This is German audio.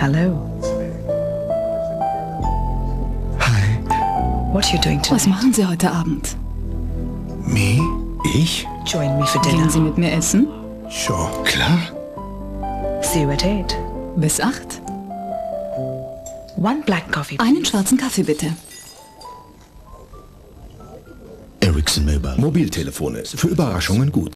Hello. Hi. What are you doing tonight? Was machen Sie heute Abend? Me? Ich? Join me for dinner. Gehen Sie mit mir essen? Sure. Klar. See you at 8. Bis 8. One black coffee. Einen schwarzen Kaffee bitte. Ericsson Mobile. Mobiltelefone. Für Überraschungen gut.